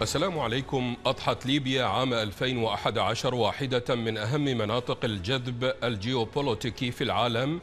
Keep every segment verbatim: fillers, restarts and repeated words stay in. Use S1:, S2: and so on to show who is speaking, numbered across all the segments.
S1: السلام عليكم. أضحت ليبيا عام ألفين وأحد عشر واحدة من أهم مناطق الجذب الجيوبوليتيكي في العالم.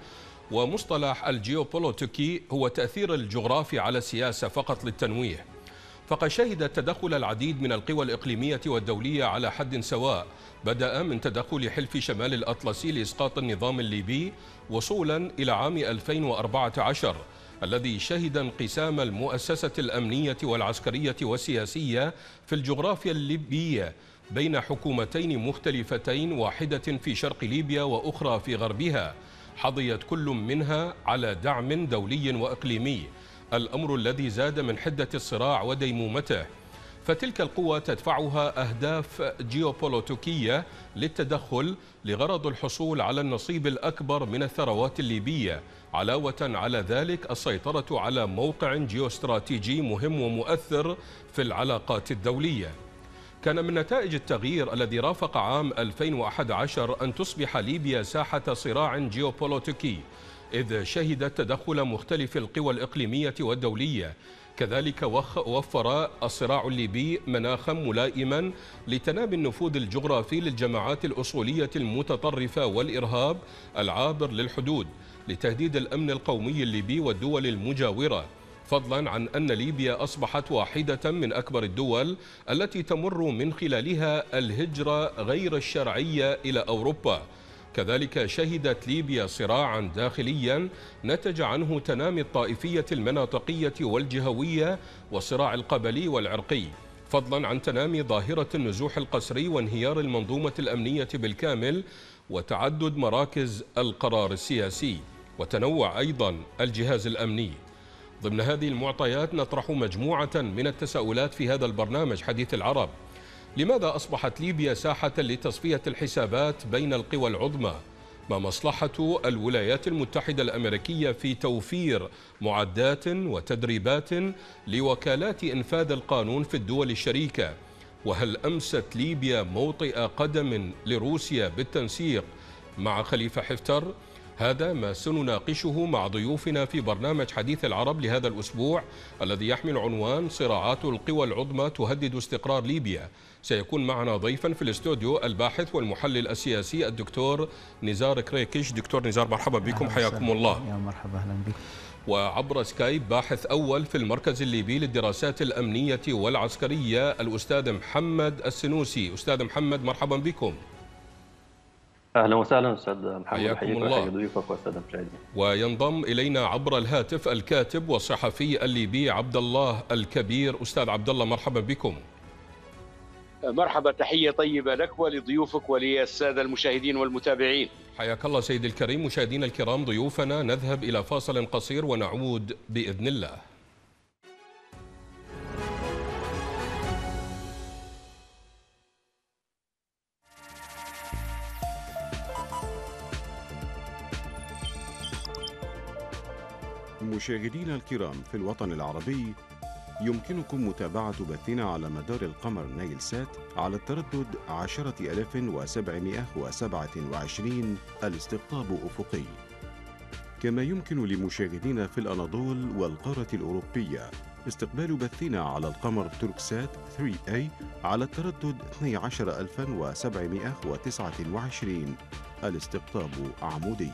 S1: ومصطلح الجيوبوليتيكي هو تأثير الجغرافي على السياسة فقط للتنويه، فقد شهد تدخل العديد من القوى الإقليمية والدولية على حد سواء، بدأ من تدخل حلف شمال الأطلسي لإسقاط النظام الليبي وصولا إلى عام ألفين وأربعة عشر الذي شهد انقسام المؤسسة الأمنية والعسكرية والسياسية في الجغرافيا الليبية بين حكومتين مختلفتين، واحدة في شرق ليبيا وأخرى في غربها، حظيت كل منها على دعم دولي وإقليمي، الأمر الذي زاد من حدة الصراع وديمومته. فتلك القوى تدفعها أهداف جيوبوليتيكية للتدخل لغرض الحصول على النصيب الأكبر من الثروات الليبية، علاوة على ذلك السيطرة على موقع جيوستراتيجي مهم ومؤثر في العلاقات الدولية. كان من نتائج التغيير الذي رافق عام ألفين وأحد عشر أن تصبح ليبيا ساحة صراع جيوبوليتيكي، إذ شهدت تدخل مختلف القوى الإقليمية والدولية. كذلك وفر الصراع الليبي مناخا ملائما لتنامي النفوذ الجغرافي للجماعات الأصولية المتطرفة والإرهاب العابر للحدود لتهديد الأمن القومي الليبي والدول المجاورة، فضلا عن أن ليبيا أصبحت واحدة من أكبر الدول التي تمر من خلالها الهجرة غير الشرعية إلى أوروبا. كذلك شهدت ليبيا صراعا داخليا نتج عنه تنامي الطائفية المناطقية والجهوية والصراع القبلي والعرقي، فضلا عن تنامي ظاهرة النزوح القسري وانهيار المنظومة الأمنية بالكامل وتعدد مراكز القرار السياسي وتنوع أيضا الجهاز الأمني. ضمن هذه المعطيات نطرح مجموعة من التساؤلات في هذا البرنامج حديث العرب. لماذا أصبحت ليبيا ساحة لتصفية الحسابات بين القوى العظمى؟ ما مصلحة الولايات المتحدة الأمريكية في توفير معدات وتدريبات لوكالات إنفاذ القانون في الدول الشريكة؟ وهل أمست ليبيا موطئ قدم لروسيا بالتنسيق مع خليفة حفتر؟ هذا ما سنناقشه مع ضيوفنا في برنامج حديث العرب لهذا الأسبوع الذي يحمل عنوان صراعات القوى العظمى تهدد استقرار ليبيا. سيكون معنا ضيفا في الاستوديو الباحث والمحلل السياسي الدكتور نزار كريكش. دكتور نزار مرحبا بكم، حياكم الله.
S2: يا مرحبا، أهلا بك.
S1: وعبر سكايب باحث أول في المركز الليبي للدراسات الأمنية والعسكرية الأستاذ محمد السنوسي. أستاذ محمد مرحبا بكم.
S3: اهلا وسهلا استاذ محمد،
S1: حياكم الله.
S3: ضيوفك والساده المشاهدين.
S1: وينضم الينا عبر الهاتف الكاتب والصحفي الليبي عبد الله الكبير. استاذ عبد الله مرحبا بكم.
S4: مرحبا، تحيه طيبه لك ولضيوفك وللساده المشاهدين والمتابعين.
S1: حياك الله سيدي الكريم. مشاهدينا الكرام، ضيوفنا نذهب الى فاصل قصير ونعود باذن الله.
S5: مشاهدينا الكرام، في الوطن العربي يمكنكم متابعة بثنا على مدار القمر نايل سات على التردد عشرة آلاف وسبعمائة وسبعة وعشرين الاستقطاب أفقي، كما يمكن لمشاهدينا في الأناضول والقارة الأوروبية استقبال بثنا على القمر توركسات ثري إيه على التردد اثني عشر ألفا وسبعمائة وتسعة وعشرين الاستقطاب عمودي.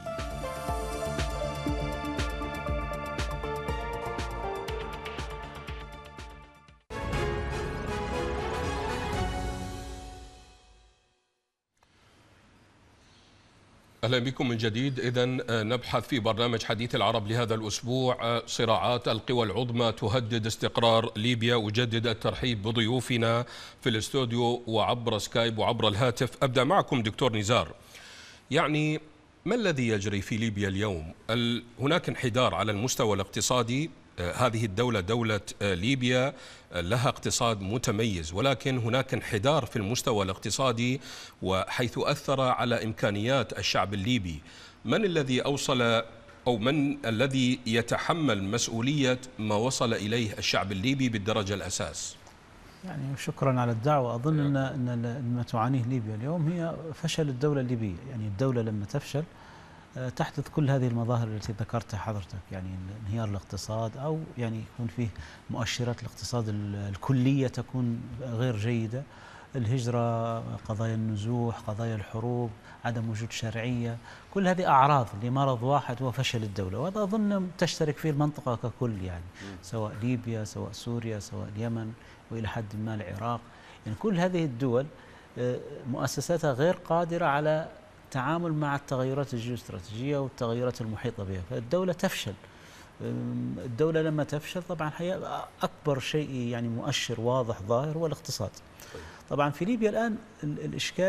S1: أهلا بكم من جديد. إذن نبحث في برنامج حديث العرب لهذا الأسبوع صراعات القوى العظمى تهدد استقرار ليبيا. أجدد الترحيب بضيوفنا في الاستوديو وعبر سكايب وعبر الهاتف. أبدأ معكم دكتور نزار. يعني ما الذي يجري في ليبيا اليوم؟ هناك انحدار على المستوى الاقتصادي. هذه الدولة دولة ليبيا لها اقتصاد متميز، ولكن هناك انحدار في المستوى الاقتصادي وحيث أثر على إمكانيات الشعب الليبي. من الذي أوصل أو من الذي يتحمل مسؤولية ما وصل إليه الشعب الليبي بالدرجة الأساس؟
S2: يعني شكرا على الدعوة. أظن أن أن ما تعانيه ليبيا اليوم هي فشل الدولة الليبية. يعني الدولة لما تفشل تحدث كل هذه المظاهر التي ذكرتها حضرتك، يعني انهيار الاقتصاد أو يعني يكون فيه مؤشرات الاقتصاد الكلية تكون غير جيدة، الهجرة، قضايا النزوح، قضايا الحروب، عدم وجود شرعية، كل هذه أعراض لمرض واحد هو فشل الدولة، وهذا أظن تشترك فيه المنطقة ككل، يعني سواء ليبيا، سواء سوريا، سواء اليمن، وإلى حد ما العراق. يعني كل هذه الدول مؤسساتها غير قادرة على التعامل مع التغيرات الجيوستراتيجية والتغيرات المحيطة بها، فالدولة تفشل. الدولة لما تفشل طبعا هي أكبر شيء يعني مؤشر واضح ظاهر هو الاقتصاد. طبعا في ليبيا الآن الإشكال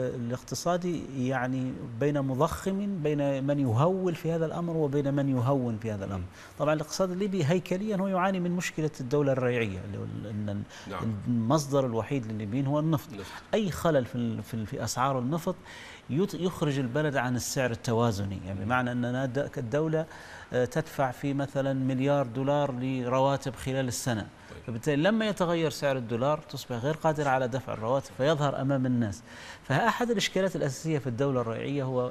S2: الاقتصادي يعني بين مضخم، بين من يهول في هذا الأمر وبين من يهون في هذا الأمر. طبعا الاقتصاد الليبي هيكليا هو يعاني من مشكلة الدولة الريعية، أن المصدر الوحيد للليبيين هو النفط. أي خلل في في أسعار النفط يخرج البلد عن السعر التوازني، يعني بمعنى أننا الدولة تدفع في مثلا مليار دولار لرواتب خلال السنة، فبالتالي لما يتغير سعر الدولار تصبح غير قادرة على دفع الرواتب فيظهر أمام الناس. فأحد الإشكالات الأساسية في الدولة الريعية هو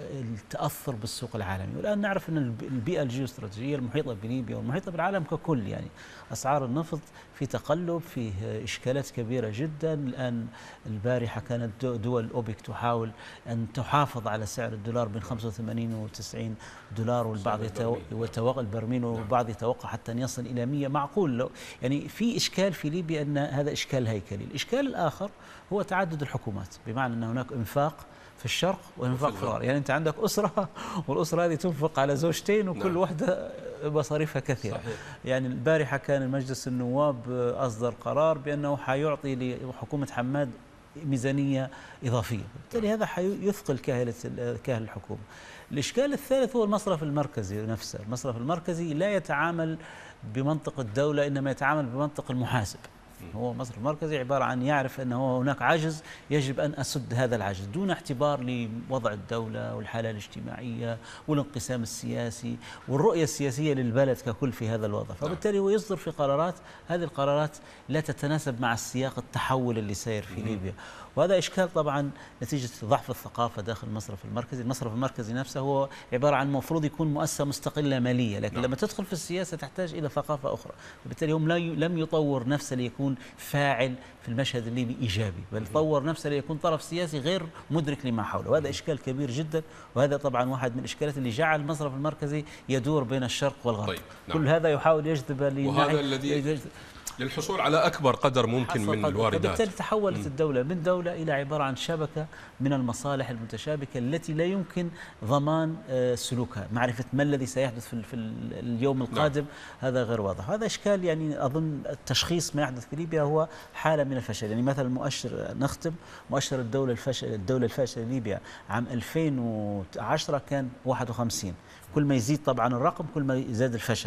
S2: التأثر بالسوق العالمي، والآن نعرف أن البيئة الجيوستراتيجية المحيطة بليبيا والمحيطة بالعالم ككل، يعني أسعار النفط في تقلب، فيه إشكالات كبيرة جدا. الآن البارحة كانت دول أوبك تحاول أن تحافظ على سعر الدولار بين خمسة وثمانين وتسعين دولار، والبعض يتوقع البرميل، والبعض يتوقع حتى أن يصل إلى مئة. معقول يعني في إشكال في ليبيا أن هذا إشكال هيكلي. الإشكال الآخر هو تعدد الحكومات، بمعنى أن هناك إنفاق في الشرق وإنفاق في الغرب. يعني أنت عندك أسرة والأسرة هذه تنفق على زوجتين وكل نعم. واحدة مصاريفها كثيرة. صحيح. يعني البارحة كان مجلس النواب أصدر قرار بأنه حيعطي لحكومة حماد ميزانية إضافية، بالتالي هذا حيثقل كاهلة كاهل الحكومة. الإشكال الثالث هو المصرف المركزي نفسه. المصرف المركزي لا يتعامل بمنطق الدولة، إنما يتعامل بمنطق المحاسب. هو المصرف المركزي عبارة عن يعرف أنه هناك عجز يجب أن أسد هذا العجز، دون اعتبار لوضع الدولة والحالة الاجتماعية والانقسام السياسي والرؤية السياسية للبلد ككل في هذا الوضع. فبالتالي هو يصدر في قرارات، هذه القرارات لا تتناسب مع السياق التحول اللي سير في ليبيا، وهذا إشكال طبعا نتيجة ضعف الثقافة داخل المصرف المركزي. المصرف المركزي نفسه هو عبارة عن مفروض يكون مؤسسة مستقلة مالية، لكن نعم. لما تدخل في السياسة تحتاج إلى ثقافة أخرى، وبالتالي هم لم يطور نفسه ليكون فاعل في المشهد الليبي إيجابي، بل طور نفسه ليكون طرف سياسي غير مدرك لما حوله، وهذا إشكال كبير جدا. وهذا طبعا واحد من الإشكالات اللي جعل المصرف المركزي يدور بين الشرق والغرب. طيب. نعم. كل هذا يحاول يجذب،
S1: وهذا الذي للحصول على أكبر قدر ممكن من الواردات.
S2: وبالتالي تحولت م. الدولة من دولة إلى عبارة عن شبكة من المصالح المتشابكة التي لا يمكن ضمان سلوكها، معرفة ما الذي سيحدث في اليوم القادم. نعم. هذا غير واضح، هذا إشكال. يعني أظن التشخيص ما يحدث في ليبيا هو حالة من الفشل. يعني مثلا مؤشر، نختم مؤشر الدولة الفشل الدولة الفاشلة ليبيا عام ألفين وعشرة كان واحد وخمسين، كل ما يزيد طبعا الرقم كل ما يزداد الفشل.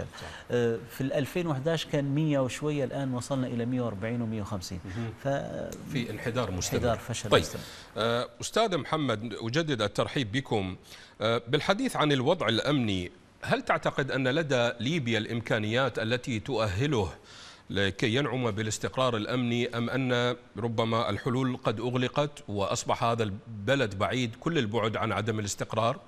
S2: في ألفين وأحد عشر كان مئة وشوية، الآن وصلنا إلى مئة وأربعين ومئة وخمسين.
S1: في انحدار مستمر.
S2: انحدار فشل
S1: طيب.
S2: مستمر.
S1: أستاذ محمد، أجدد الترحيب بكم. بالحديث عن الوضع الأمني، هل تعتقد أن لدى ليبيا الإمكانيات التي تؤهله لكي ينعم بالاستقرار الأمني، أم أن ربما الحلول قد أغلقت وأصبح هذا البلد بعيد كل البعد عن عدم الاستقرار؟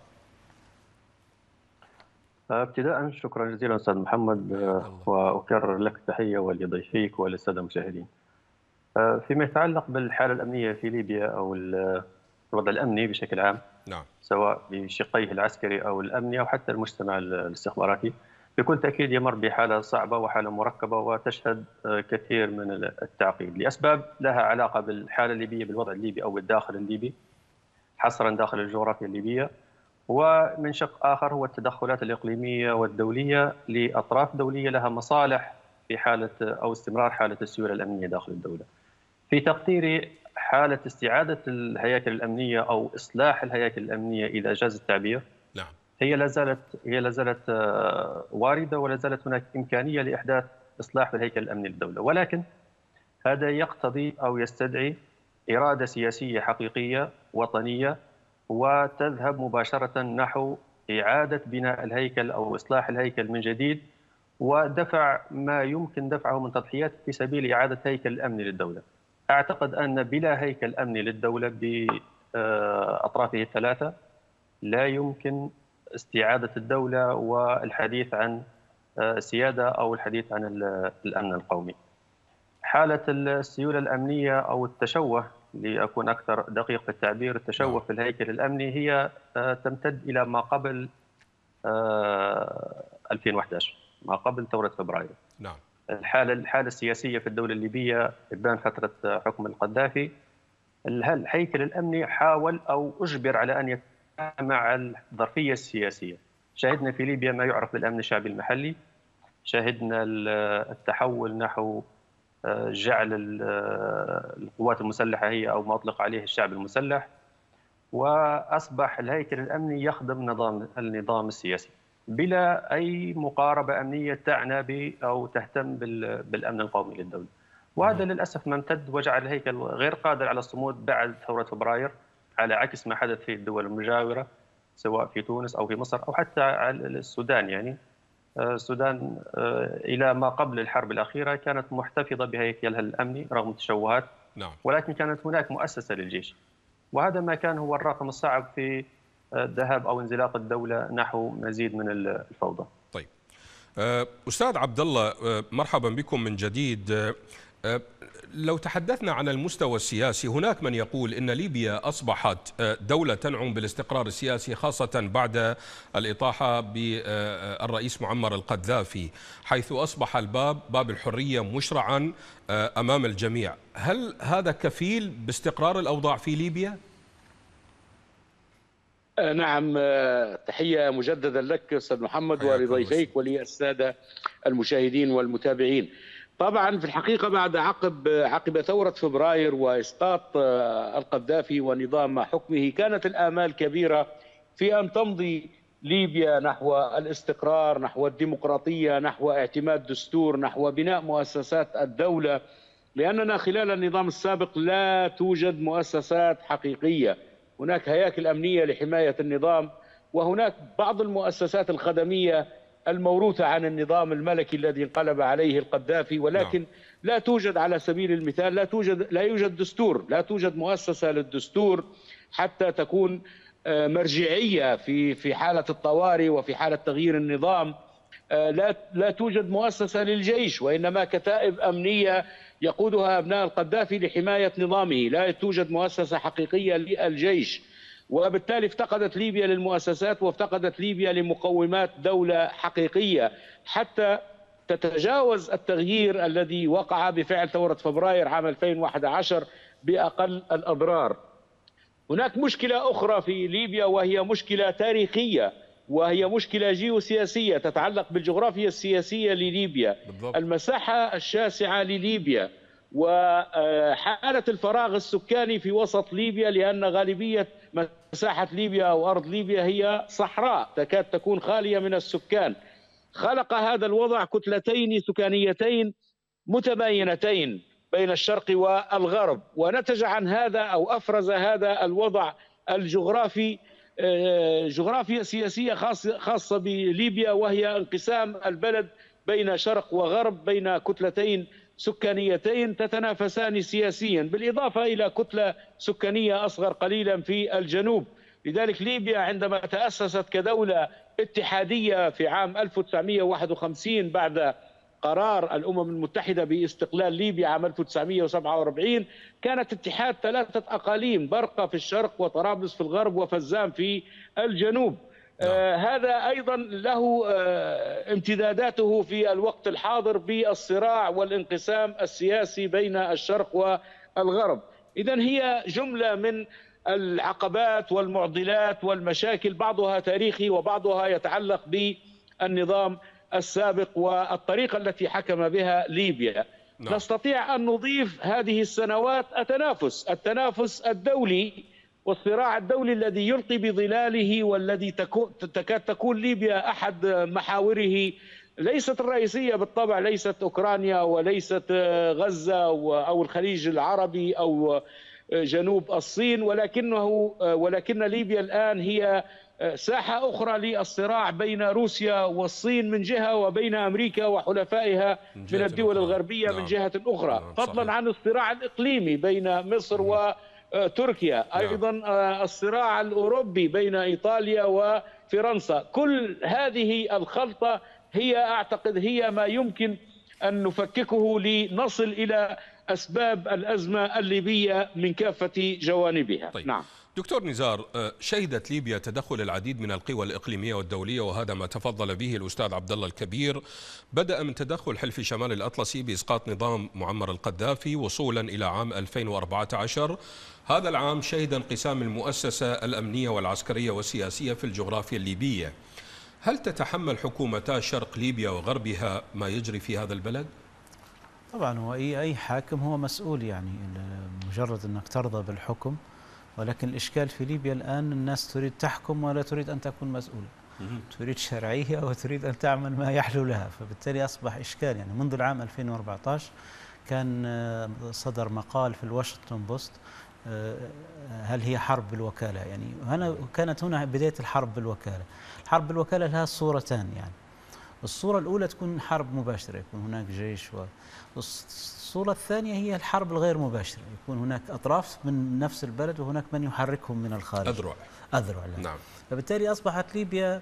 S3: ابتداء شكرا جزيلا أستاذ محمد، وأكرر لك التحية ولضيفيك وللسادة المشاهدين. فيما يتعلق بالحالة الأمنية في ليبيا أو الوضع الأمني بشكل عام، نعم. سواء بشقيه العسكري أو الأمني أو حتى المجتمع الاستخباراتي، بكل تأكيد يمر بحالة صعبة وحالة مركبة وتشهد كثير من التعقيد لأسباب لها علاقة بالحالة الليبية، بالوضع الليبي أو الداخل الليبي حصرا داخل الجغرافيا الليبية، ومن شق آخر هو التدخلات الإقليمية والدولية لأطراف دولية لها مصالح في حالة أو استمرار حالة السيولة الأمنية داخل الدولة. في تقديري حالة استعادة الهياكل الأمنية أو إصلاح الهياكل الأمنية إذا جاز التعبير، نعم. هي لا زالت هي لا زالت واردة، ولا زالت هناك إمكانية لإحداث إصلاح في الهيكل الأمني للدولة، ولكن هذا يقتضي أو يستدعي إرادة سياسية حقيقية وطنية، وتذهب مباشرة نحو إعادة بناء الهيكل أو إصلاح الهيكل من جديد، ودفع ما يمكن دفعه من تضحيات في سبيل إعادة هيكل الأمن للدولة. أعتقد أن بلا هيكل أمني للدولة بأطرافه الثلاثة لا يمكن استعادة الدولة والحديث عن سيادة أو الحديث عن الأمن القومي. حالة السيولة الأمنية أو التشوه، لأكون أكثر دقيق في التعبير، التشوه في الهيكل الأمني هي تمتد إلى ما قبل ألفين وأحد عشر، ما قبل ثورة فبراير.
S1: نعم.
S3: الحالة الحالة السياسية في الدولة الليبية إبان فترة حكم القذافي، الهيكل الأمني حاول أو أجبر على أن يتعامل مع الظرفية السياسية. شاهدنا في ليبيا ما يعرف بالأمن الشعبي المحلي، شاهدنا التحول نحو جعل القوات المسلحة هي أو ما أطلق عليه الشعب المسلح، وأصبح الهيكل الأمني يخدم نظام النظام السياسي بلا أي مقاربة أمنية تعنى ب أو تهتم بالأمن القومي للدولة. وهذا للأسف ما امتد وجعل الهيكل غير قادر على الصمود بعد ثورة فبراير، على عكس ما حدث في الدول المجاورة سواء في تونس أو في مصر أو حتى السودان. يعني السودان إلى ما قبل الحرب الأخيرة كانت محتفظة بهيكلها الأمني رغم التشوهات،
S1: نعم.
S3: ولكن كانت هناك مؤسسة للجيش، وهذا ما كان هو الرقم الصعب في ذهاب أو انزلاق الدولة نحو مزيد من الفوضى.
S1: طيب أستاذ عبد الله، مرحبا بكم من جديد. لو تحدثنا عن المستوى السياسي، هناك من يقول إن ليبيا أصبحت دولة تنعم بالاستقرار السياسي، خاصة بعد الإطاحة بالرئيس معمر القذافي، حيث أصبح الباب باب الحرية مشرعا أمام الجميع. هل هذا كفيل باستقرار الأوضاع في ليبيا؟
S4: نعم، تحية مجددا لك أستاذ محمد ولضيفيك وللسادة المشاهدين والمتابعين. طبعا في الحقيقة بعد عقب عقب ثورة فبراير وإسقاط القذافي ونظام حكمه، كانت الآمال كبيرة في أن تمضي ليبيا نحو الاستقرار، نحو الديمقراطية، نحو اعتماد دستور، نحو بناء مؤسسات الدولة، لأننا خلال النظام السابق لا توجد مؤسسات حقيقية. هناك هياكل أمنية لحماية النظام، وهناك بعض المؤسسات الخدمية الموروثة عن النظام الملكي الذي انقلب عليه القذافي، ولكن لا توجد على سبيل المثال لا توجد لا يوجد دستور، لا توجد مؤسسة للدستور حتى تكون مرجعية في في حالة الطوارئ وفي حالة تغيير النظام. لا لا توجد مؤسسة للجيش، وإنما كتائب أمنية يقودها أبناء القذافي لحماية نظامه. لا توجد مؤسسة حقيقية للجيش، وبالتالي افتقدت ليبيا للمؤسسات وافتقدت ليبيا لمقومات دولة حقيقية حتى تتجاوز التغيير الذي وقع بفعل ثورة فبراير عام ألفين وأحد عشر بأقل الأضرار. هناك مشكلة أخرى في ليبيا وهي مشكلة تاريخية، وهي مشكلة جيوسياسية تتعلق بالجغرافيا السياسية لليبيا. بالضبط. المساحة الشاسعة لليبيا وحالة الفراغ السكاني في وسط ليبيا، لأن غالبية مساحة ليبيا أو أرض ليبيا هي صحراء تكاد تكون خالية من السكان. خلق هذا الوضع كتلتين سكانيتين متباينتين بين الشرق والغرب، ونتج عن هذا أو أفرز هذا الوضع الجغرافي جغرافيا سياسية خاصة بليبيا، وهي انقسام البلد بين شرق وغرب، بين كتلتين سكانيتين تتنافسان سياسيا، بالإضافة إلى كتلة سكانية أصغر قليلا في الجنوب. لذلك ليبيا عندما تأسست كدولة اتحادية في عام ألف وتسعمئة وواحد وخمسين بعد قرار الأمم المتحدة باستقلال ليبيا عام ألف وتسعمئة وسبعة وأربعين، كانت اتحاد ثلاثة أقاليم، برقة في الشرق وطرابلس في الغرب وفزام في الجنوب. آه هذا أيضا له آه امتداداته في الوقت الحاضر بالصراع والانقسام السياسي بين الشرق والغرب. إذن هي جملة من العقبات والمعضلات والمشاكل، بعضها تاريخي وبعضها يتعلق بالنظام السابق والطريقة التي حكم بها ليبيا. نعم. نستطيع أن نضيف هذه السنوات التنافس التنافس الدولي والصراع الدولي الذي يلقي بظلاله، والذي تكاد تكون ليبيا أحد محاوره، ليست الرئيسية بالطبع، ليست أوكرانيا وليست غزة أو الخليج العربي أو جنوب الصين، ولكنه ولكن ليبيا الآن هي ساحة أخرى للصراع بين روسيا والصين من جهة، وبين أمريكا وحلفائها من الدول الغربية من جهة أخرى، فضلا عن الصراع الإقليمي بين مصر و تركيا، أيضا الصراع الأوروبي بين إيطاليا وفرنسا. كل هذه الخلطة هي أعتقد هي ما يمكن أن نفككه لنصل إلى أسباب الأزمة الليبية من كافة جوانبها.
S1: طيب.
S4: نعم
S1: دكتور نزار، شهدت ليبيا تدخل العديد من القوى الإقليمية والدولية، وهذا ما تفضل به الأستاذ عبد الله الكبير. بدأ من تدخل حلف شمال الأطلسي بإسقاط نظام معمر القذافي وصولا إلى عام ألفين وأربعة عشر. هذا العام شهد انقسام المؤسسة الأمنية والعسكرية والسياسية في الجغرافيا الليبية. هل تتحمل حكومتا شرق ليبيا وغربها ما يجري في هذا البلد؟
S2: طبعا هو أي أي حاكم هو مسؤول، يعني مجرد أنك ترضى بالحكم، ولكن الإشكال في ليبيا الآن الناس تريد تحكم ولا تريد أن تكون مسؤولة، تريد شرعية وتريد أن تعمل ما يحلو لها، فبالتالي أصبح إشكال. يعني منذ العام ألفين وأربعة عشر كان صدر مقال في الواشنطن بوست هل هي حرب بالوكالة، يعني هنا كانت هنا بداية الحرب بالوكالة. الحرب بالوكالة لها صورتان، يعني الصورة الأولى تكون حرب مباشرة، يكون هناك جيش، والصورة الثانية هي الحرب الغير مباشرة، يكون هناك أطراف من نفس البلد وهناك من يحركهم من الخارج،
S1: أذرع
S2: أذرع
S1: نعم.
S2: فبالتالي أصبحت ليبيا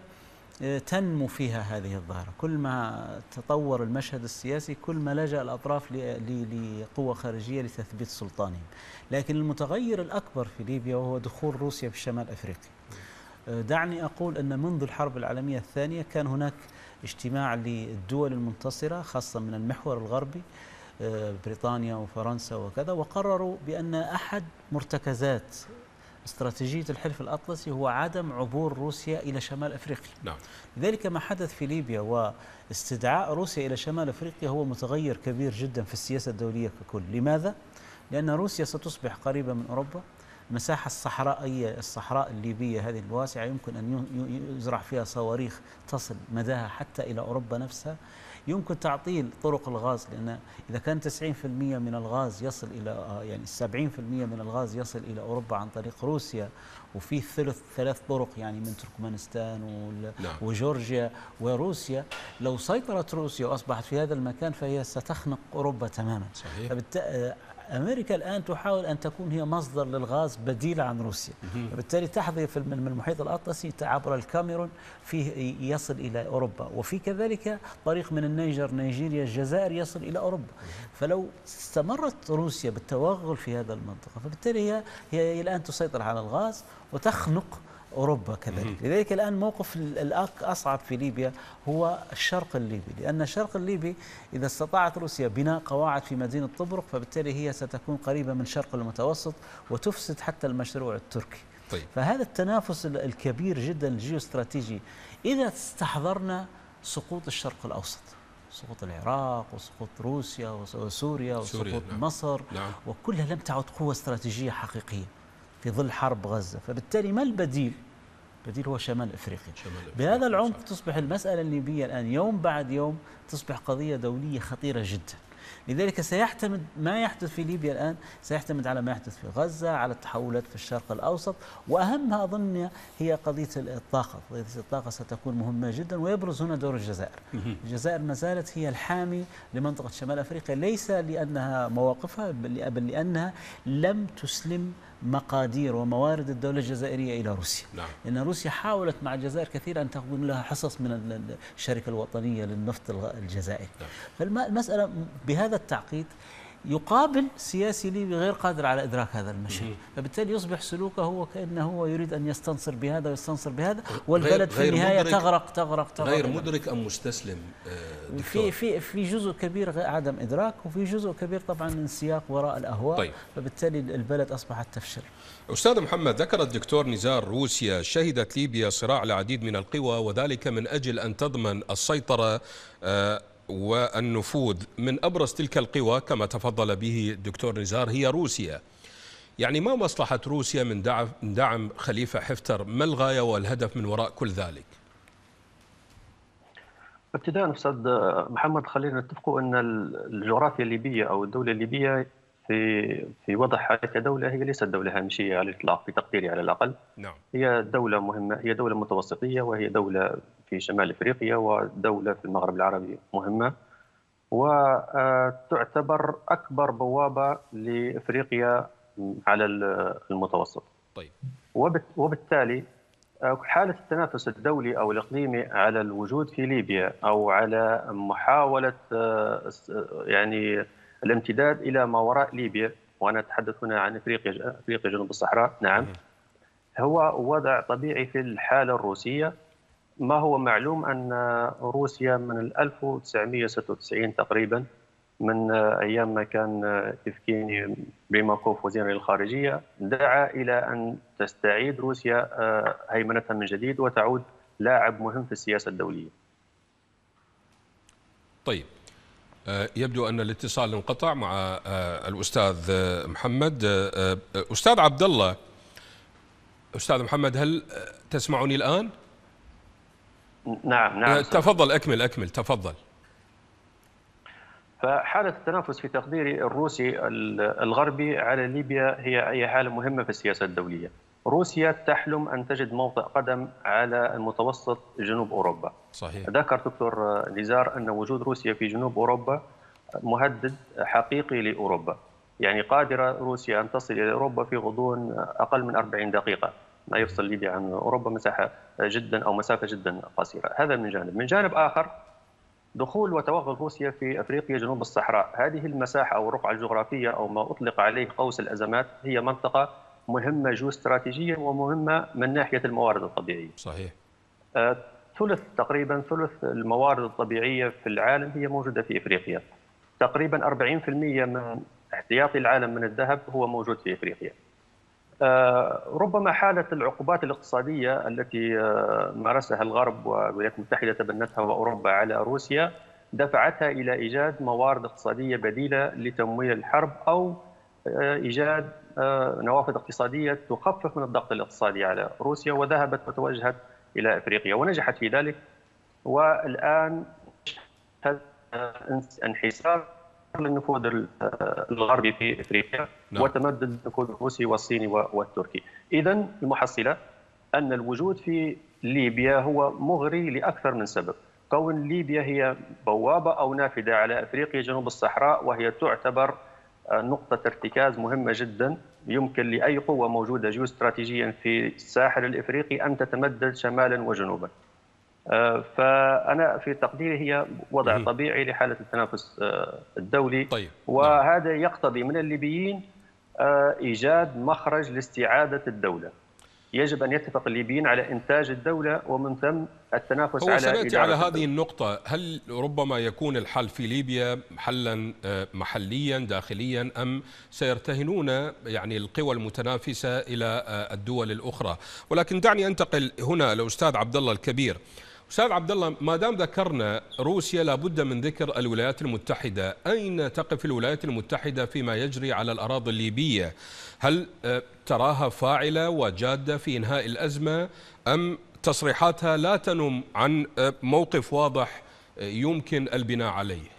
S2: تنمو فيها هذه الظاهرة. كل ما تطور المشهد السياسي كل ما لجأ الأطراف لقوة خارجية لتثبيت سلطانهم. لكن المتغير الأكبر في ليبيا وهو دخول روسيا في شمال أفريقيا. دعني أقول أن منذ الحرب العالمية الثانية كان هناك اجتماع للدول المنتصرة خاصة من المحور الغربي، بريطانيا وفرنسا وكذا، وقرروا بأن أحد مرتكزات استراتيجية الحلف الأطلسي هو عدم عبور روسيا إلى شمال أفريقيا.
S1: نعم.
S2: لذلك ما حدث في ليبيا واستدعاء روسيا إلى شمال أفريقيا هو متغير كبير جدا في السياسة الدولية ككل. لماذا؟ لأن روسيا ستصبح قريبة من أوروبا، المساحة الصحرائية الصحراء الليبية هذه الواسعة يمكن أن يزرع فيها صواريخ تصل مداها حتى إلى أوروبا نفسها. يمكن تعطيل طرق الغاز، لأن إذا كان تسعين بالمئة من الغاز يصل إلى يعني سبعين بالمئة من الغاز يصل إلى أوروبا عن طريق روسيا، وفي ثلث ثلاث طرق يعني من تركمانستان وجورجيا وروسيا، لو سيطرت روسيا وأصبحت في هذا المكان فهي ستخنق أوروبا تماما.
S1: صحيح.
S2: فبالتالي أمريكا الآن تحاول أن تكون هي مصدر للغاز بديل عن روسيا، وبالتالي تحذف من المحيط الأطلسي عبر الكاميرون فيه يصل إلى أوروبا، وفي كذلك طريق من النيجر نيجيريا الجزائر يصل إلى أوروبا. فلو استمرت روسيا بالتوغل في هذا المنطقة فبالتالي هي هي الآن تسيطر على الغاز وتخنق أوروبا كذلك. لذلك الآن موقف الأصعب في ليبيا هو الشرق الليبي، لأن الشرق الليبي إذا استطاعت روسيا بناء قواعد في مدينة طبرق فبالتالي هي ستكون قريبة من شرق المتوسط وتفسد حتى المشروع التركي.
S1: طيب.
S2: فهذا التنافس الكبير جدا الجيوستراتيجي إذا استحضرنا سقوط الشرق الأوسط، سقوط العراق وسقوط روسيا وسوريا وسقوط
S1: نعم.
S2: مصر
S1: نعم.
S2: وكلها لم تعد قوة استراتيجية حقيقية في ظل حرب غزة، فبالتالي ما البديل؟ البديل هو شمال أفريقيا.
S1: شمال أفريقيا.
S2: بهذا العمق تصبح المسألة الليبية الآن يوم بعد يوم تصبح قضية دولية خطيرة جدا. لذلك سيعتمد ما يحدث في ليبيا الآن سيعتمد على ما يحدث في غزة، على التحولات في الشرق الأوسط، وأهمها أظن هي قضية الطاقة. قضية الطاقة ستكون مهمة جدا، ويبرز هنا دور الجزائر. الجزائر ما زالت هي الحامي لمنطقة شمال أفريقيا، ليس لأنها مواقفها بل لأنها لم تسلم مقادير وموارد الدولة الجزائرية إلى روسيا.
S1: نعم.
S2: لأن روسيا حاولت مع الجزائر كثيرا أن تكون لها حصص من الشركة الوطنية للنفط الجزائري.
S1: نعم.
S2: فالمسألة بهذا التعقيد يقابل سياسي ليبي غير قادر على إدراك هذا المشهد، فبالتالي يصبح سلوكه هو كأنه هو يريد أن يستنصر بهذا ويستنصر بهذا، والبلد في النهاية تغرق تغرق تغرق.
S1: غير مدرك أم مستسلم؟
S2: في في في جزء كبير عدم إدراك، وفي جزء كبير طبعا انسياق وراء الأهواء.
S1: طيب.
S2: فبالتالي البلد أصبحت تفشل.
S1: أستاذ محمد، ذكر الدكتور نزار روسيا شهدت ليبيا صراع العديد من القوى، وذلك من أجل أن تضمن السيطرة والنفوذ. من أبرز تلك القوى كما تفضل به الدكتور نزار هي روسيا. يعني ما مصلحة روسيا من دعم, دعم خليفة حفتر؟ ما الغاية والهدف من وراء كل ذلك؟
S3: ابتداء أستاذ محمد خلينا نتفقوا أن الجغرافيا الليبية أو الدولة الليبية في في وضعها كدولة هي ليست دولة هامشية على الإطلاق في تقديري على الأقل.
S1: نعم.
S3: هي دولة مهمة، هي دولة متوسطية، وهي دولة في شمال أفريقيا ودولة في المغرب العربي مهمة، وتعتبر أكبر بوابة لأفريقيا على المتوسط.
S1: طيب.
S3: وبالتالي حالة التنافس الدولي أو الإقليمي على الوجود في ليبيا أو على محاولة يعني الامتداد إلى ما وراء ليبيا، وأنا أتحدث هنا عن أفريقيا أفريقيا جنوب الصحراء، نعم، هو وضع طبيعي في الحالة الروسية. ما هو معلوم أن روسيا من ألف وتسعمئة وستة وتسعين تقريبا، من أيام ما كان يفكيني بريماكوف وزير الخارجية، دعا إلى أن تستعيد روسيا هيمنتها من جديد وتعود لاعب مهم في السياسة الدولية.
S1: طيب، يبدو أن الاتصال انقطع مع الأستاذ محمد. أستاذ عبد الله، أستاذ محمد، هل تسمعني الآن؟
S3: نعم نعم.
S1: تفضل، أكمل أكمل تفضل.
S3: فحالة التنافس في تقديري الروسي الغربي على ليبيا هي هي حالة مهمة في السياسة الدولية. روسيا تحلم أن تجد موطئ قدم على المتوسط جنوب أوروبا.
S1: صحيح.
S3: ذكر دكتور نزار أن وجود روسيا في جنوب أوروبا مهدد حقيقي لأوروبا، يعني قادرة روسيا أن تصل إلى أوروبا في غضون أقل من أربعين دقيقة، ما يفصل ليبيا عن أوروبا مساحة جدا أو مسافة جدا قصيرة. هذا من جانب. من جانب آخر، دخول وتوغل روسيا في أفريقيا جنوب الصحراء، هذه المساحة أو الرقعة الجغرافية أو ما أطلق عليه قوس الأزمات، هي منطقة مهمة جو استراتيجيا ومهمة من ناحية الموارد الطبيعية.
S1: صحيح.
S3: آه، ثلث تقريبا ثلث الموارد الطبيعية في العالم هي موجودة في أفريقيا. تقريبا أربعين بالمئة من احتياطي العالم من الذهب هو موجود في أفريقيا. آه، ربما حالة العقوبات الاقتصادية التي آه، مارسها الغرب والولايات المتحدة تبنتها وأوروبا على روسيا دفعتها إلى إيجاد موارد اقتصادية بديلة لتمويل الحرب أو آه، إيجاد آه، نوافذ اقتصادية تخفف من الضغط الاقتصادي على روسيا، وذهبت وتوجهت إلى أفريقيا ونجحت في ذلك. والآن انحسار النفوذ الغربي في افريقيا. نعم. وتمدد النفوذ الروسي والصيني والتركي. اذا المحصله ان الوجود في ليبيا هو مغري لاكثر من سبب. كون ليبيا هي بوابه او نافذه على افريقيا جنوب الصحراء، وهي تعتبر نقطه ارتكاز مهمه جدا، يمكن لاي قوه موجوده جيو استراتيجيا في الساحل الافريقي ان تتمدد شمالا وجنوبا. فأنا في تقديري هي وضع طبيعي لحالة التنافس الدولي.
S1: طيب.
S3: وهذا يقتضي من الليبيين إيجاد مخرج لاستعادة الدولة. يجب أن يتفق الليبيين على إنتاج الدولة ومن ثم التنافس
S1: هو
S3: على
S1: سنأتي على هذه
S3: الدولة.
S1: النقطة. هل ربما يكون الحل في ليبيا حلا محليا داخليا أم سيرتهنون يعني القوى المتنافسة إلى الدول الأخرى؟ ولكن دعني أنتقل هنا لأستاذ عبد الله الكبير. أستاذ عبد الله، ما دام ذكرنا روسيا لابد من ذكر الولايات المتحدة. أين تقف الولايات المتحدة فيما يجري على الأراضي الليبية؟ هل تراها فاعلة وجادة في إنهاء الأزمة أم تصريحاتها لا تنم عن موقف واضح يمكن البناء عليه؟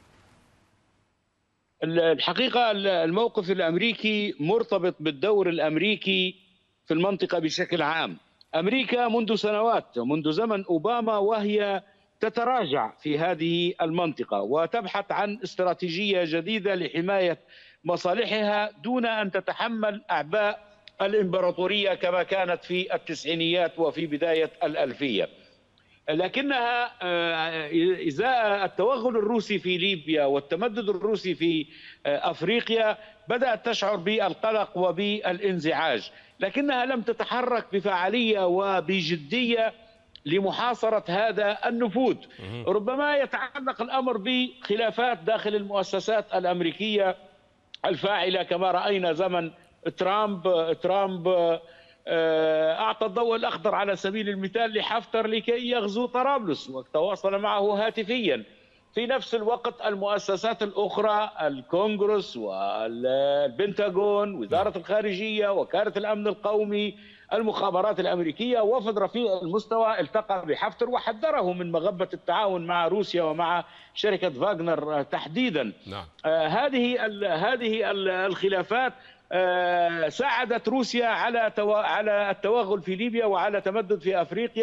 S4: الحقيقة الموقف الأمريكي مرتبط بالدور الأمريكي في المنطقة بشكل عام. أمريكا منذ سنوات، منذ زمن أوباما، وهي تتراجع في هذه المنطقة وتبحث عن استراتيجية جديدة لحماية مصالحها دون أن تتحمل أعباء الإمبراطورية كما كانت في التسعينيات وفي بداية الألفية. لكنها إزاء التوغل الروسي في ليبيا والتمدد الروسي في أفريقيا بدأت تشعر بالقلق وبالانزعاج، لكنها لم تتحرك بفعالية وبجدية لمحاصرة هذا النفوذ. ربما يتعلق الأمر بخلافات داخل المؤسسات الأمريكية الفاعلة كما رأينا زمن ترامب. ترامب أعطى الضوء الأخضر على سبيل المثال لحفتر لكي يغزو طرابلس وتواصل معه هاتفيا. في نفس الوقت المؤسسات الأخرى، الكونغرس والبنتاغون، وزارة الخارجية، وكالة الأمن القومي، المخابرات الأمريكية، وفد رفيع المستوى التقى بحفتر وحذره من مغبة التعاون مع روسيا ومع شركة فاغنر تحديدا.
S1: نعم.
S4: آه هذه هذه الخلافات آه ساعدت روسيا على على التوغل في ليبيا وعلى تمدد في افريقيا،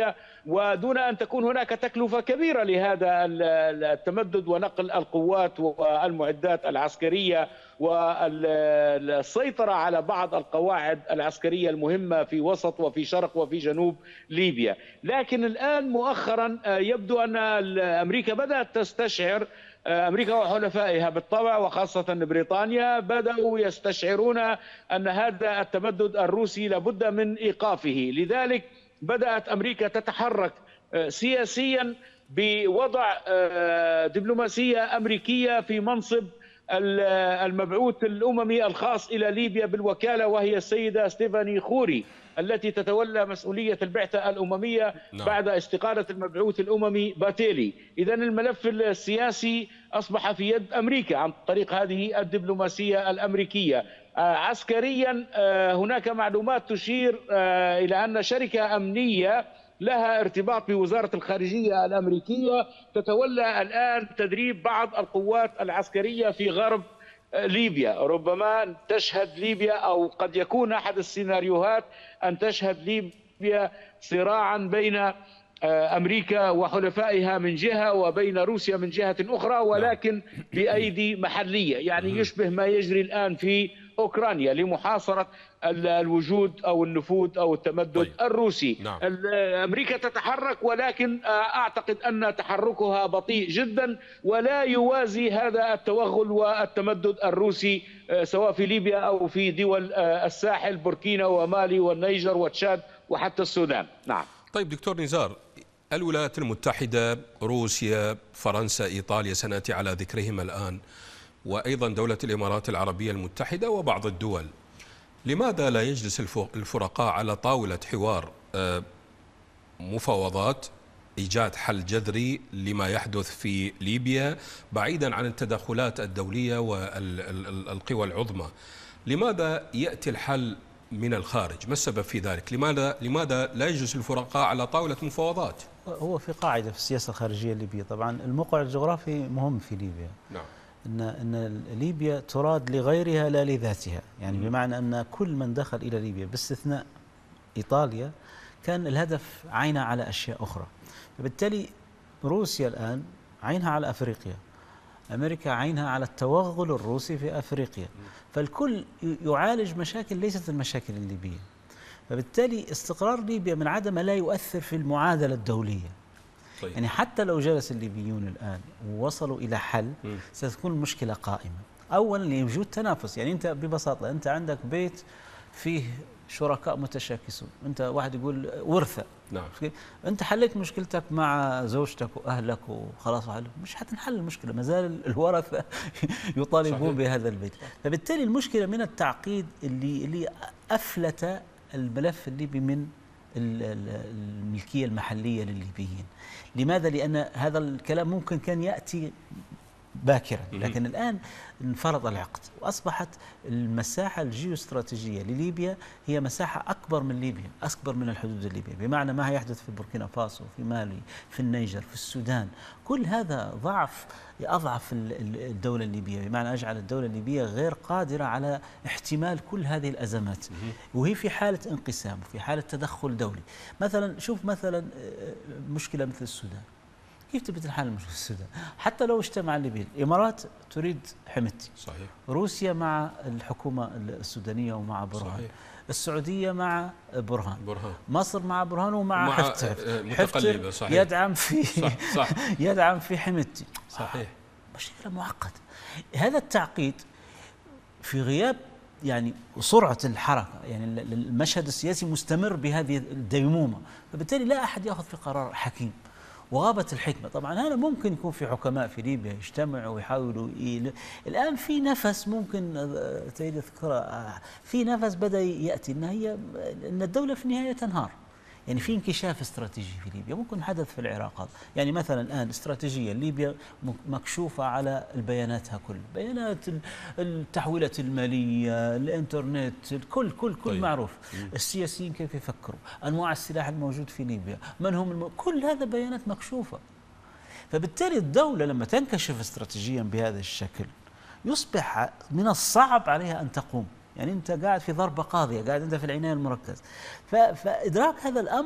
S4: ودون أن تكون هناك تكلفة كبيرة لهذا التمدد ونقل القوات والمعدات العسكرية والسيطرة على بعض القواعد العسكرية المهمة في وسط وفي شرق وفي جنوب ليبيا. لكن الآن مؤخرا يبدو أن أمريكا بدأت تستشعر، أمريكا وحلفائها بالطبع وخاصة بريطانيا بدأوا يستشعرون أن هذا التمدد الروسي لابد من إيقافه. لذلك بدأت أمريكا تتحرك سياسيا بوضع دبلوماسية أمريكية في منصب المبعوث الأممي الخاص إلى ليبيا بالوكالة، وهي السيدة ستيفاني خوري التي تتولى مسؤولية البعثة الأممية نعم. بعد استقالة المبعوث الأممي باتيلي. إذن الملف السياسي أصبح في يد أمريكا عن طريق هذه الدبلوماسية الأمريكية. عسكريا هناك معلومات تشير إلى أن شركة أمنية لها ارتباط بوزارة الخارجية الأمريكية تتولى الآن تدريب بعض القوات العسكرية في غرب ليبيا. ربما تشهد ليبيا أو قد يكون أحد السيناريوهات أن تشهد ليبيا صراعا بين أمريكا وحلفائها من جهة وبين روسيا من جهة أخرى، ولكن بأيدي محلية، يعني يشبه ما يجري الآن في أوكرانيا لمحاصرة الوجود أو النفوذ أو التمدد طيب. الروسي. نعم. أمريكا تتحرك، ولكن أعتقد أن تحركها بطيء جدا ولا يوازي هذا التوغل والتمدد الروسي سواء في ليبيا أو في دول الساحل بوركينا ومالي والنيجر وتشاد وحتى السودان. نعم.
S1: طيب دكتور نزار، الولايات المتحدة، روسيا، فرنسا، إيطاليا سنأتي على ذكرهم الآن، وأيضا دولة الإمارات العربية المتحدة وبعض الدول، لماذا لا يجلس الفرقاء على طاولة حوار مفاوضات إيجاد حل جذري لما يحدث في ليبيا بعيدا عن التدخلات الدولية والقوى العظمى؟ لماذا يأتي الحل من الخارج؟ ما السبب في ذلك؟ لماذا لماذا لا يجلس الفرقاء على طاولة مفاوضات؟
S2: هو في قاعدة في السياسة الخارجية الليبية، طبعا الموقع الجغرافي مهم في ليبيا. نعم. ان ان ليبيا تراد لغيرها لا لذاتها، يعني بمعنى ان كل من دخل الى ليبيا باستثناء ايطاليا كان الهدف عينها على اشياء اخرى. فبالتالي روسيا الان عينها على افريقيا، امريكا عينها على التوغل الروسي في افريقيا، فالكل يعالج مشاكل ليست المشاكل الليبيه. فبالتالي استقرار ليبيا من عدم لا يؤثر في المعادله الدوليه. طيب. يعني حتى لو جلس الليبيون الآن ووصلوا إلى حل م. ستكون المشكلة قائمة. أولا لوجود تنافس، يعني أنت ببساطة أنت عندك بيت فيه شركاء متشاكسون، أنت واحد يقول ورثة، نعم. أنت حليت مشكلتك مع زوجتك وأهلك وخلاص مش حتنحل المشكلة، ما زال الورثة يطالبون بهذا البيت. فبالتالي المشكلة من التعقيد اللي اللي أفلت الملف الليبي من الملكية المحلية للليبيين. لماذا؟ لأن هذا الكلام ممكن كان يأتي باكرا، لكن الآن انفرض العقد وأصبحت المساحة الجيوستراتيجية لليبيا هي مساحة أكبر من ليبيا، أكبر من الحدود الليبية، بمعنى ما يحدث في بوركينا فاسو، في مالي، في النيجر، في السودان، كل هذا ضعف أضعف الدولة الليبية، بمعنى أجعل الدولة الليبية غير قادرة على احتمال كل هذه الأزمات، وهي في حالة انقسام وفي حالة تدخل دولي. مثلا شوف مثلا مشكلة مثل السودان، كيف تبي تنحل مشكلة السودان؟ حتى لو اجتمع الليبيين، الإمارات تريد حميدتي، صحيح. روسيا مع الحكومة السودانية ومع برهان، صحيح. السعودية مع برهان. برهان، مصر مع برهان ومع حفتر،
S1: متقلبة، صحيح.
S2: يدعم في
S1: صح. صح.
S2: يدعم في حميدتي،
S1: صحيح.
S2: مشكلة معقدة. هذا التعقيد في غياب يعني سرعة الحركة، يعني المشهد السياسي مستمر بهذه الديمومة، فبالتالي لا أحد يأخذ في قرار حكيم، وغابت الحكمة. طبعا هذا ممكن يكون في حكماء في ليبيا يجتمعوا ويحاولوا إيه. الآن في نفس ممكن تريد تذكره، في نفس بدأ يأتي أن هي أن الدولة في النهاية تنهار، يعني في انكشاف استراتيجي في ليبيا. ممكن حدث في العراق هذا، يعني مثلا الآن استراتيجيا ليبيا مكشوفة على البياناتها، كل بيانات التحويلات المالية، الانترنت، الكل كل كل طيب. معروف. السياسيين كيف يفكروا، أنواع السلاح الموجود في ليبيا، من هم الم... كل هذا بيانات مكشوفة. فبالتالي الدولة لما تنكشف استراتيجيا بهذا الشكل يصبح من الصعب عليها أن تقوم، يعني أنت قاعد في ضربة قاضية، قاعد أنت في العناية المركزة. فإدراك هذا الأمر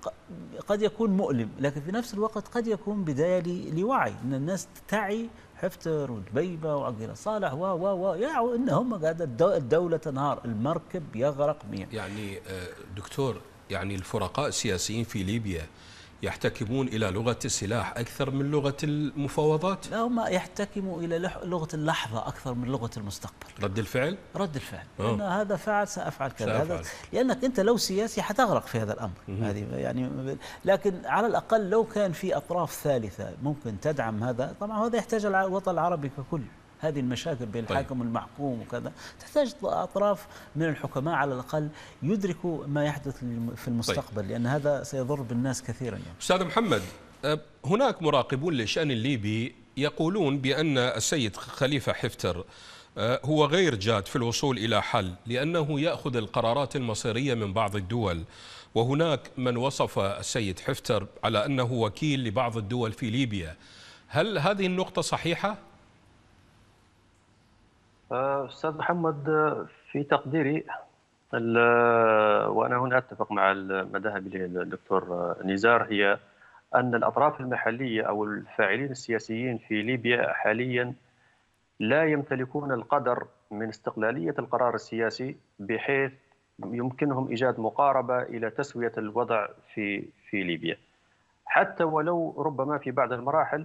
S2: قد يكون مؤلم، لكن في نفس الوقت قد يكون بداية لوعي أن الناس تعي حفتر ودبيبة وعقيلة صالح و و و يعوا أنهم قاعدة الدولة تنهار، المركب يغرق بهم.
S1: يعني دكتور، يعني الفرقاء السياسيين في ليبيا يحتكمون إلى لغة السلاح أكثر من لغة المفاوضات؟
S2: لا، هم يحتكموا إلى لغة اللحظة أكثر من لغة المستقبل.
S1: رد الفعل؟
S2: رد الفعل،
S1: أوه.
S2: لأن هذا فعل سأفعل كذا،
S1: سأفعل.
S2: هذا لأنك أنت لو سياسي حتغرق في هذا الأمر. هذه يعني، لكن على الأقل لو كان في أطراف ثالثة ممكن تدعم هذا، طبعا هذا يحتاج الوطن العربي ككل. هذه المشاكل بين الحاكم والمحكوم وكذا تحتاج أطراف من الحكماء على الأقل يدركوا ما يحدث في المستقبل. طيب. لأن هذا سيضر بالناس كثيرا يعني.
S1: أستاذ محمد، هناك مراقبون للشأن الليبي يقولون بأن السيد خليفة حفتر هو غير جاد في الوصول إلى حل، لأنه يأخذ القرارات المصيرية من بعض الدول، وهناك من وصف السيد حفتر على أنه وكيل لبعض الدول في ليبيا. هل هذه النقطة صحيحة؟
S3: أستاذ محمد، في تقديري وأنا هنا أتفق مع ما ذهب إليه الدكتور نزار، هي أن الأطراف المحلية أو الفاعلين السياسيين في ليبيا حاليا لا يمتلكون القدر من استقلالية القرار السياسي بحيث يمكنهم إيجاد مقاربة إلى تسوية الوضع في في ليبيا، حتى ولو ربما في بعض المراحل.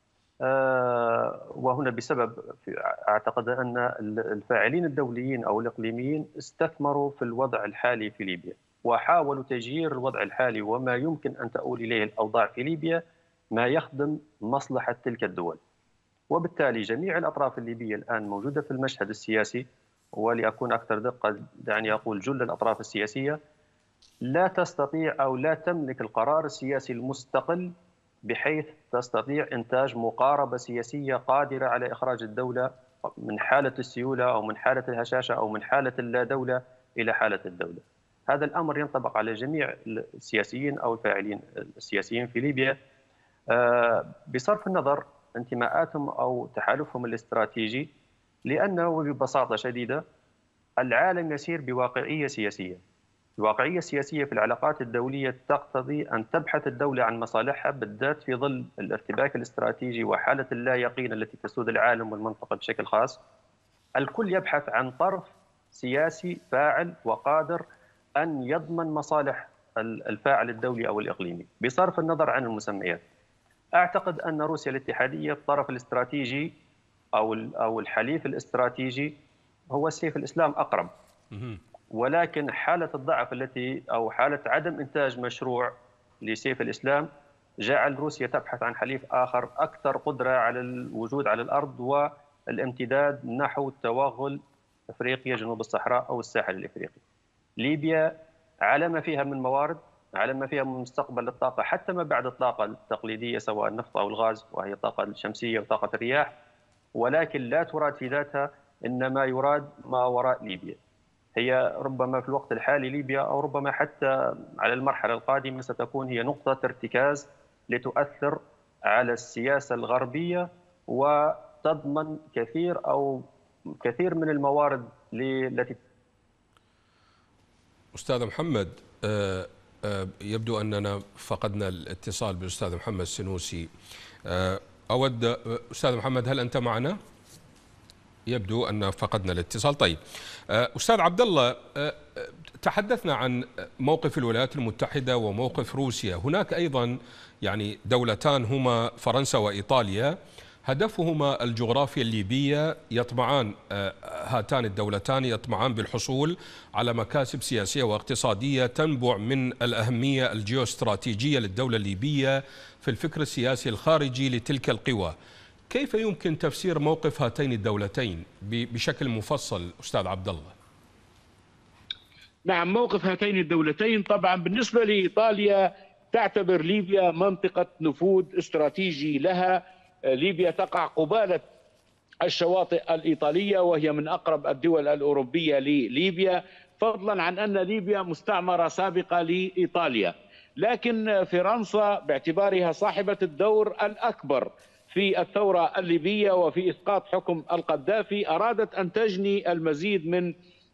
S3: وهنا بسبب أعتقد أن الفاعلين الدوليين أو الإقليميين استثمروا في الوضع الحالي في ليبيا وحاولوا تغيير الوضع الحالي وما يمكن أن تؤول إليه الأوضاع في ليبيا ما يخدم مصلحة تلك الدول. وبالتالي جميع الأطراف الليبية الآن موجودة في المشهد السياسي، ولأكون أكثر دقة دعني أقول جل الأطراف السياسية لا تستطيع أو لا تملك القرار السياسي المستقل بحيث تستطيع إنتاج مقاربة سياسية قادرة على إخراج الدولة من حالة السيولة أو من حالة الهشاشة أو من حالة اللا دولة إلى حالة الدولة. هذا الأمر ينطبق على جميع السياسيين أو الفاعلين السياسيين في ليبيا بصرف النظر انتماءاتهم أو تحالفهم الاستراتيجي، لأنه ببساطة شديدة العالم يسير بواقعية سياسية. الواقعية السياسية في العلاقات الدولية تقتضي أن تبحث الدولة عن مصالحها، بالذات في ظل الارتباك الاستراتيجي وحالة اللا يقين التي تسود العالم والمنطقة بشكل خاص. الكل يبحث عن طرف سياسي فاعل وقادر أن يضمن مصالح الفاعل الدولي أو الإقليمي بصرف النظر عن المسميات. أعتقد أن روسيا الاتحادية الطرف الاستراتيجي أو أو الحليف الاستراتيجي هو سيف الإسلام أقرب، ولكن حالة الضعف التي أو حالة عدم إنتاج مشروع لسيف الإسلام جعل روسيا تبحث عن حليف آخر أكثر قدرة على الوجود على الأرض والامتداد نحو توغل أفريقيا جنوب الصحراء أو الساحل الإفريقي. ليبيا على ما فيها من موارد، على ما فيها من مستقبل الطاقة حتى ما بعد الطاقة التقليدية سواء النفط أو الغاز وهي الطاقة الشمسية وطاقة الرياح، ولكن لا تراد في ذاتها، إنما يراد ما وراء ليبيا. هي ربما في الوقت الحالي ليبيا أو ربما حتى على المرحلة القادمة ستكون هي نقطة ارتكاز لتؤثر على السياسة الغربية وتضمن كثير أو كثير من الموارد التي.
S1: أستاذ محمد، يبدو أننا فقدنا الاتصال بالأستاذ محمد السنوسي. أود أستاذ محمد، هل أنت معنا؟ يبدو أن فقدنا الاتصال. طيب أستاذ عبد الله، تحدثنا عن موقف الولايات المتحدة وموقف روسيا. هناك أيضا يعني دولتان هما فرنسا وإيطاليا، هدفهما الجغرافيا الليبية، يطمعان هاتان الدولتان يطمعان بالحصول على مكاسب سياسية واقتصادية تنبع من الأهمية الجيوستراتيجية للدولة الليبية في الفكر السياسي الخارجي لتلك القوى. كيف يمكن تفسير موقف هاتين الدولتين بشكل مفصل أستاذ عبد الله؟
S4: نعم، موقف هاتين الدولتين طبعا بالنسبة لإيطاليا تعتبر ليبيا منطقة نفوذ استراتيجي لها. ليبيا تقع قبالة الشواطئ الإيطالية وهي من أقرب الدول الأوروبية لليبيا، فضلا عن أن ليبيا مستعمرة سابقة لإيطاليا. لكن فرنسا باعتبارها صاحبة الدور الأكبر في الثورة الليبية وفي إسقاط حكم القذافي أرادت أن تجني المزيد من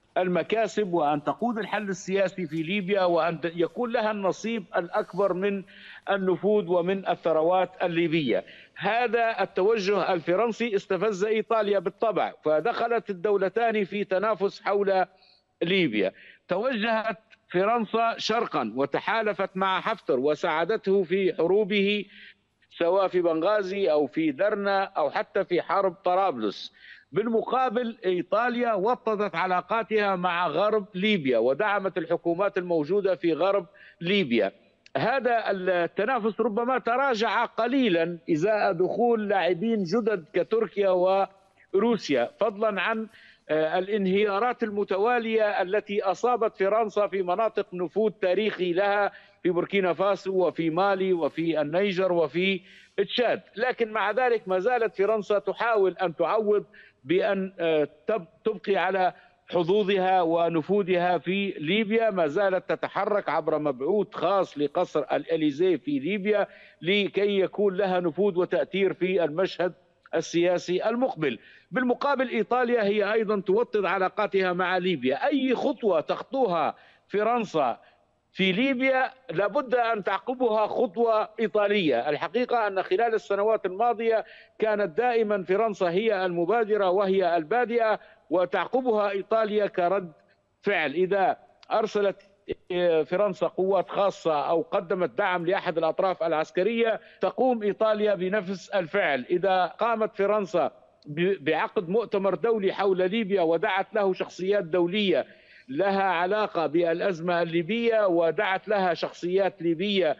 S4: المكاسب وأن تقود الحل السياسي في ليبيا وأن يكون لها النصيب الأكبر من النفوذ ومن الثروات الليبية. هذا التوجه الفرنسي استفز إيطاليا بالطبع، فدخلت الدولتان في تنافس حول ليبيا. توجهت فرنسا شرقا وتحالفت مع حفتر وساعدته في حروبه سواء في بنغازي أو في درنا أو حتى في حرب طرابلس. بالمقابل إيطاليا وطدت علاقاتها مع غرب ليبيا ودعمت الحكومات الموجودة في غرب ليبيا. هذا التنافس ربما تراجع قليلا إزاء دخول لاعبين جدد كتركيا وروسيا، فضلا عن الانهيارات المتوالية التي أصابت فرنسا في مناطق نفوذ تاريخي لها في بوركينا فاسو وفي مالي وفي النيجر وفي تشاد. لكن مع ذلك ما زالت فرنسا تحاول أن تعوض بأن تبقي على حظوظها ونفوذها في ليبيا. ما زالت تتحرك عبر مبعوث خاص لقصر الإليزيه في ليبيا لكي يكون لها نفوذ وتأثير في المشهد السياسي المقبل. بالمقابل إيطاليا هي أيضا توطد علاقاتها مع ليبيا. أي خطوة تخطوها فرنسا في ليبيا لابد أن تعقبها خطوة إيطالية. الحقيقة أن خلال السنوات الماضية كانت دائما فرنسا هي المبادرة وهي البادئة وتعقبها إيطاليا كرد فعل. إذا أرسلت فرنسا قوات خاصة أو قدمت دعم لأحد الأطراف العسكرية تقوم إيطاليا بنفس الفعل. إذا قامت فرنسا بعقد مؤتمر دولي حول ليبيا ودعت له شخصيات دولية لها علاقة بالأزمة الليبية ودعت لها شخصيات ليبية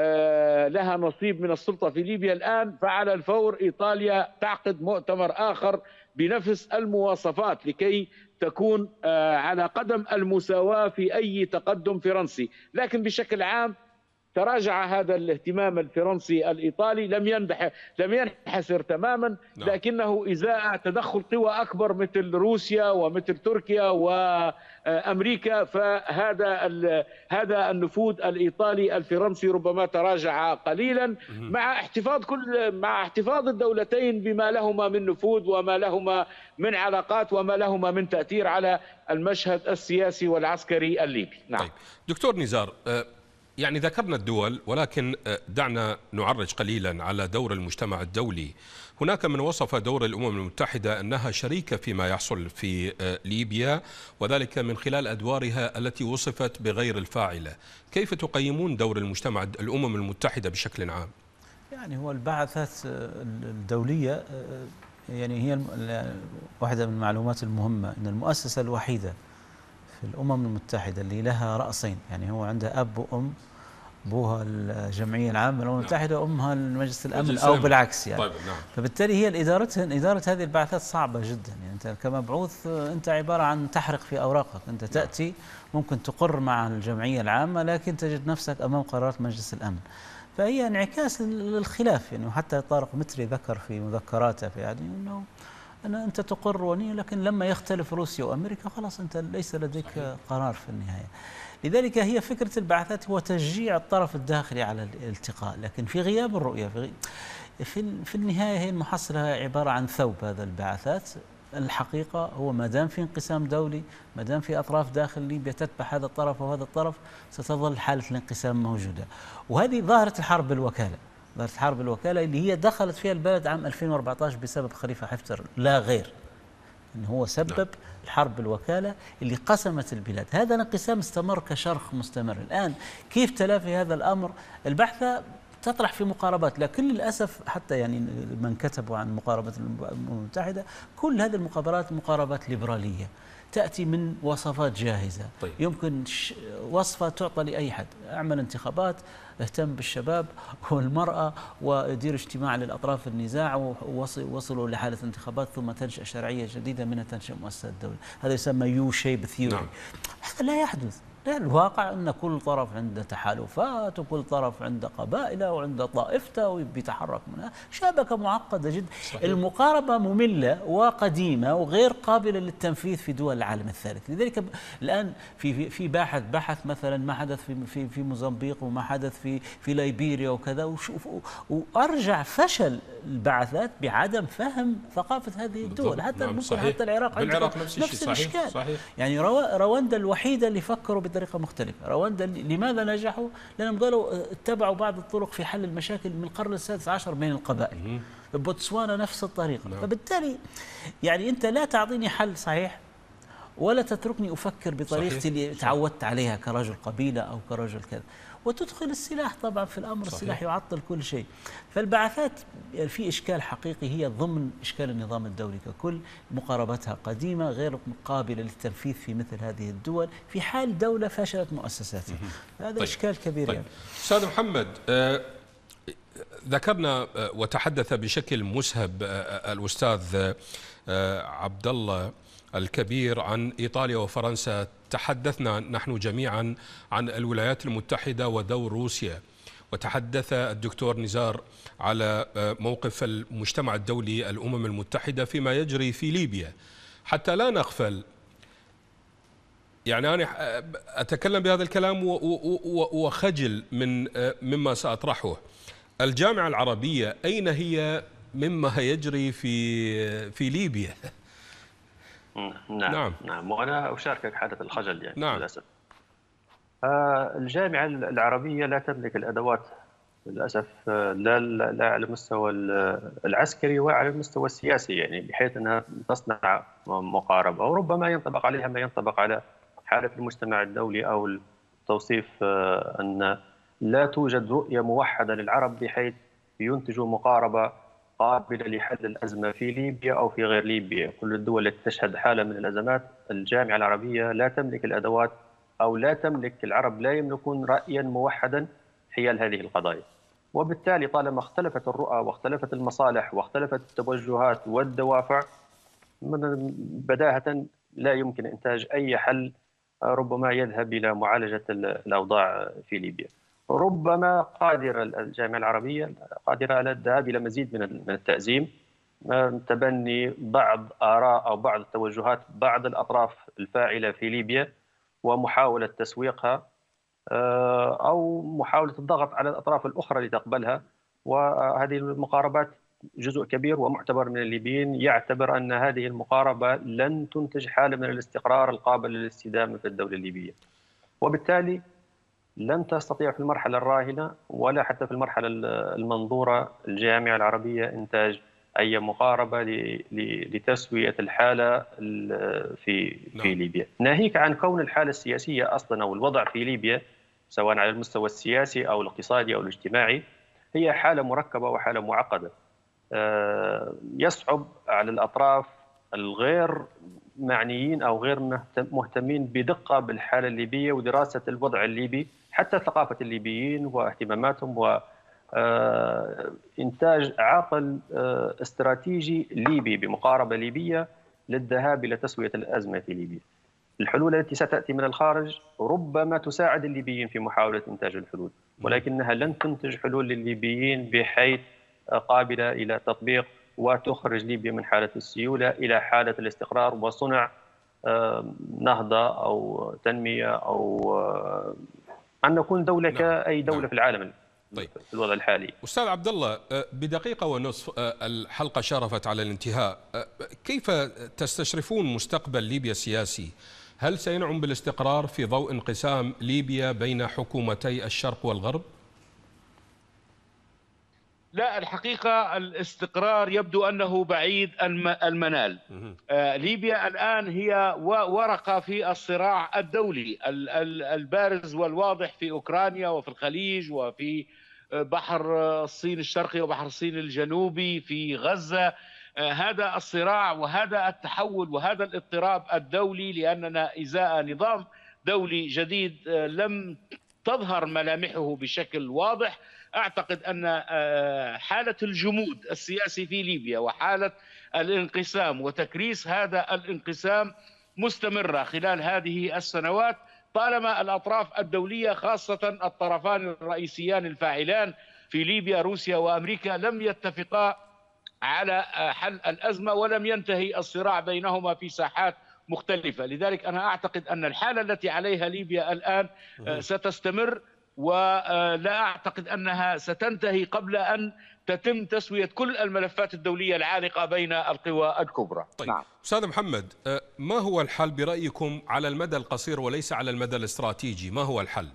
S4: لها نصيب من السلطة في ليبيا الآن، فعلى الفور إيطاليا تعقد مؤتمر آخر بنفس المواصفات لكي تكون على قدم المساواة في أي تقدم فرنسي. لكن بشكل عام تراجع هذا الاهتمام الفرنسي الإيطالي، لم ينبح لم ينحسر تماما، لكنه إزاء تدخل قوى أكبر مثل روسيا ومثل تركيا وأمريكا، فهذا هذا النفوذ الإيطالي الفرنسي ربما تراجع قليلا مع احتفاظ كل مع احتفاظ الدولتين بما لهما من نفوذ وما لهما من علاقات وما لهما من تأثير على المشهد السياسي والعسكري الليبي. نعم.
S1: طيب. دكتور نزار، يعني ذكرنا الدول، ولكن دعنا نعرج قليلا على دور المجتمع الدولي. هناك من وصف دور الأمم المتحدة أنها شريكة فيما يحصل في ليبيا، وذلك من خلال أدوارها التي وصفت بغير الفاعلة. كيف تقيمون دور المجتمع الأمم المتحدة بشكل عام؟
S2: يعني هو البعثات الدولية يعني هي واحدة من المعلومات المهمة أن المؤسسة الوحيدة في الأمم المتحدة اللي لها رأسين، يعني هو عندها أب وأم، أبوها الجمعية العامة للأمم المتحدة وأمها المجلس الأمن أو بالعكس يعني. طيب نعم. فبالتالي هي إدارتها إدارة هذه البعثات صعبة جدا. يعني أنت كمبعوث أنت عبارة عن تحرق في أوراقك، أنت تأتي ممكن تقر مع الجمعية العامة لكن تجد نفسك أمام قرارات مجلس الأمن. فهي انعكاس للخلاف يعني. وحتى طارق متري ذكر في مذكراته في يعني أنه أنا أنت تقر وني، لكن لما يختلف روسيا وأمريكا خلاص أنت ليس لديك صحيح. قرار في النهاية. لذلك هي فكرة البعثات هو تشجيع الطرف الداخلي على الالتقاء، لكن في غياب الرؤية في في, في النهاية هي المحصلة عبارة عن ثوب هذا البعثات. الحقيقة هو ما دام في انقسام دولي، ما دام في أطراف داخل ليبيا تتبع هذا الطرف وهذا الطرف، ستظل حالة الانقسام موجودة. وهذه ظاهرة الحرب بالوكالة، ظاهرة حرب الوكالة اللي هي دخلت فيها البلد عام ألفين وأربعة عشر بسبب خليفة حفتر لا غير. إنه هو سبب الحرب بالوكالة اللي قسمت البلاد. هذا الانقسام استمر كشرخ مستمر. الآن كيف تلافي هذا الأمر؟ البحثة تطرح في مقاربات، لكن للأسف حتى يعني من كتبوا عن مقاربة الأمم المتحدة كل هذه المقاربات مقاربات ليبرالية تأتي من وصفات جاهزة. طيب. يمكن وصفة تعطى لأي حد، اعمل انتخابات، اهتم بالشباب والمرأة ودير اجتماع للأطراف النزاع ووصلوا لحالة انتخابات ثم تنشأ شرعية جديدة منها تنشأ مؤسسة الدولة. هذا يسمى يو شيب ثيوري. نعم. هذا لا يحدث. الواقع أن كل طرف عنده تحالفات وكل طرف عنده قبائله وعنده طائفته وبيتحرك منها، شبكة معقدة جدا. صحيح. المقاربة مملة وقديمة وغير قابلة للتنفيذ في دول العالم الثالث. لذلك الآن في في باحث بحث مثلا ما حدث في في في موزمبيق وما حدث في في ليبيريا وكذا، وأرجع فشل البعثات بعدم فهم ثقافة هذه الدول. حتى
S1: نعم.
S2: ممكن حتى العراق
S1: بالعراق نفس الشيء.
S2: نفس الإشكال.
S1: صحيح.
S2: يعني رواندا الوحيدة اللي فكروا بطريقة مختلفة. رواندا لماذا نجحوا؟ لأنهم ضلوا اتبعوا بعض الطرق في حل المشاكل من القرن السادس عشر بين القبائل. بوتسوانا نفس الطريقة. نعم. فبالتالي يعني أنت لا تعطيني حل صحيح ولا تتركني أفكر بطريقتي اللي تعودت عليها كرجل قبيلة أو كرجل كذا، وتدخل السلاح طبعا في الأمر. صحيح. السلاح يعطل كل شيء. فالبعثات في إشكال حقيقي هي ضمن إشكال النظام الدولي ككل، مقاربتها قديمة غير قابلة للتنفيذ في مثل هذه الدول في حال دولة فشلت مؤسساتها. هذا طيب. إشكال كبير.
S1: طيب.
S2: يعني
S1: أستاذ محمد، آه ذكرنا وتحدث بشكل مسهب الأستاذ آه عبد الله الكبير عن إيطاليا وفرنسا. تحدثنا نحن جميعا عن الولايات المتحدة ودور روسيا، وتحدث الدكتور نزار على موقف المجتمع الدولي الأمم المتحدة فيما يجري في ليبيا. حتى لا نغفل، يعني أنا أتكلم بهذا الكلام وخجل من مما سأطرحه. الجامعة العربية أين هي مما يجري في في ليبيا؟
S3: نعم نعم, نعم. وأنا أشاركك حالة الخجل يعني.
S1: نعم.
S3: للأسف آه الجامعة العربية لا تملك الأدوات للأسف، آه لا, لا على المستوى العسكري ولا على المستوى السياسي، يعني بحيث أنها تصنع مقاربة، وربما ينطبق عليها ما ينطبق على حالة المجتمع الدولي أو التوصيف آه أن لا توجد رؤية موحدة للعرب بحيث ينتجوا مقاربة قابلة لحل الأزمة في ليبيا أو في غير ليبيا. كل الدول التي تشهد حالة من الأزمات الجامعة العربية لا تملك الأدوات، أو لا تملك، العرب لا يملكون رأيا موحدا حيال هذه القضايا. وبالتالي طالما اختلفت الرؤى واختلفت المصالح واختلفت التوجهات والدوافع، بداهة لا يمكن إنتاج أي حل ربما يذهب إلى معالجة الأوضاع في ليبيا. ربما قادرة الجامعة العربية قادرة على الذهاب إلى مزيد من التأزيم، تبني بعض آراء أو بعض التوجهات بعض الأطراف الفاعلة في ليبيا ومحاولة تسويقها، أو محاولة الضغط على الأطراف الأخرى لتقبلها. وهذه المقاربات جزء كبير ومعتبر من الليبيين يعتبر أن هذه المقاربة لن تنتج حالة من الاستقرار القابل للاستدامة في الدولة الليبية، وبالتالي لن تستطيع في المرحلة الراهنة ولا حتى في المرحلة المنظورة الجامعة العربية إنتاج أي مقاربة لتسوية الحالة في في ليبيا، ناهيك عن كون الحالة السياسية أصلا أو الوضع في ليبيا سواء على المستوى السياسي أو الاقتصادي أو الاجتماعي هي حالة مركبة وحالة معقدة. يصعب على الأطراف الغير معنيين أو غير مهتمين بدقة بالحالة الليبية ودراسة الوضع الليبي، حتى ثقافة الليبيين واهتماماتهم، وإنتاج عقل استراتيجي ليبي بمقاربة ليبية للذهاب إلى تسوية الأزمة في ليبيا. الحلول التي ستأتي من الخارج ربما تساعد الليبيين في محاولة إنتاج الحلول، ولكنها لن تنتج حلول للليبيين بحيث قابلة إلى تطبيق وتخرج ليبيا من حالة السيولة إلى حالة الاستقرار وصنع نهضة أو تنمية أو أن نكون دولة كأي دولة. نعم. في العالم. طيب. في الوضع الحالي.
S1: أستاذ عبد الله، بدقيقة ونصف الحلقة شرفت على الانتهاء، كيف تستشرفون مستقبل ليبيا السياسي؟ هل سينعم بالاستقرار في ضوء انقسام ليبيا بين حكومتي الشرق والغرب؟
S4: لا، الحقيقة الاستقرار يبدو أنه بعيد المنال. آه ليبيا الآن هي ورقة في الصراع الدولي البارز والواضح في أوكرانيا وفي الخليج وفي بحر الصين الشرقي وبحر الصين الجنوبي في غزة. آه هذا الصراع وهذا التحول وهذا الاضطراب الدولي، لأننا إزاء نظام دولي جديد آه لم تظهر ملامحه بشكل واضح. أعتقد أن حالة الجمود السياسي في ليبيا وحالة الانقسام وتكريس هذا الانقسام مستمرة خلال هذه السنوات، طالما الأطراف الدولية خاصة الطرفان الرئيسيان الفاعلان في ليبيا روسيا وأمريكا لم يتفقا على حل الأزمة ولم ينتهي الصراع بينهما في ساحات مختلفة. لذلك أنا أعتقد أن الحالة التي عليها ليبيا الآن ستستمر، ولا أعتقد أنها ستنتهي قبل أن تتم تسوية كل الملفات الدولية العالقة بين القوى الكبرى.
S1: طيب.
S4: نعم.
S1: أستاذ محمد، ما هو الحل برأيكم على المدى القصير وليس على المدى الاستراتيجي؟ ما هو الحل